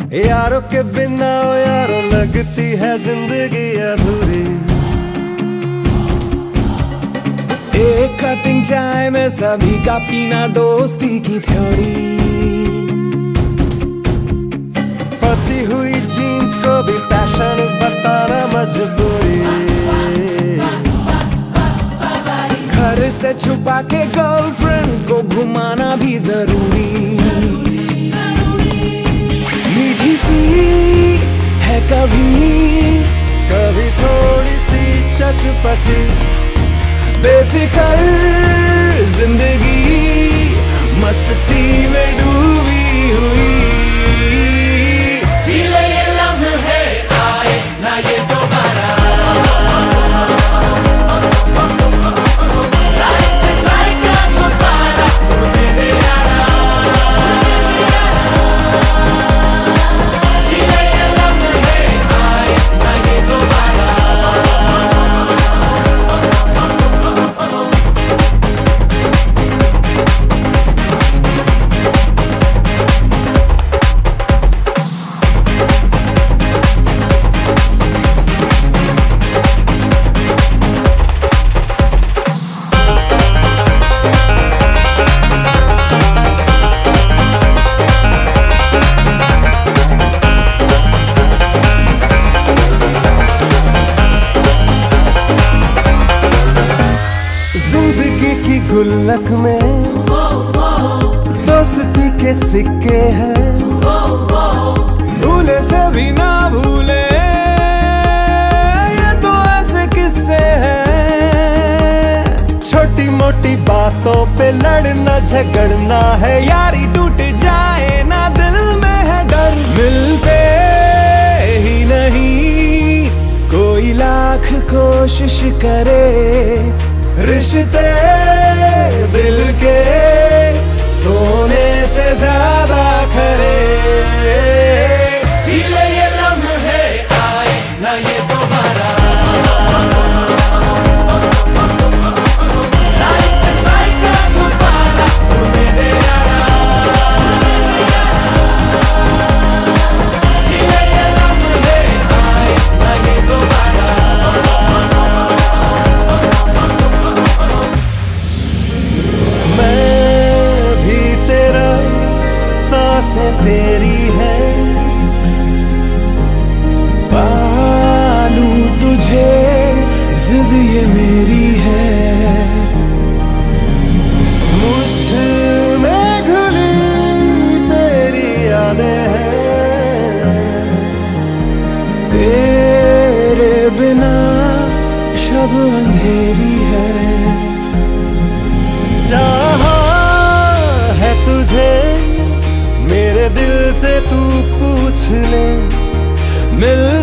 यारों के बिना ओ यारों लगती है जिंदगी अधूरी। एक कटिंग चाय में सभी का पीना दोस्ती की थ्योरी। फटी हुई जीन्स को भी फैशन बताना मजबूरी। घर से छुपा के गर्लफ्रेंड को घुमाना भी जरूरी। मीठी सी है कभी कभी थोड़ी सी चटपटी। बेफिकर जिंदगी मस्ती में डूबी हुई। जी ले ये लम्हे आए ना ये दोबारा। Life is like a दोबारा मेरे यारा। जी ले ये लम्हे आए ना ये दोबारा। जिंदगी की गुल्लक में दोस्ती के सिक्के हैं। भूले से भी ना भूले ये तो ऐसे किस्से हैं। छोटी मोटी बातों पे लड़ना झगड़ना है। यारी टूट जाए ना दिल में है डर। मिलते ही नहीं कोई लाख कोशिश करे। रिश्ते दिल के सोने से ज्यादा खरे। जी ले ये लम्हे आए ना ये दोबारा। Life is like a दोबारा मेरे यारा। जी ले ये लम्हे आए ना ये दोबारा। मैं भी तेरा सांसें तेरी है। पालूं तुझे जिद ये मेरी है। मुझ में घुली तेरी यादें हैं। तेरे बिना शब अंधेरी है। चाहा है तुझे मेरे दिल से तू पूछ ले। मिल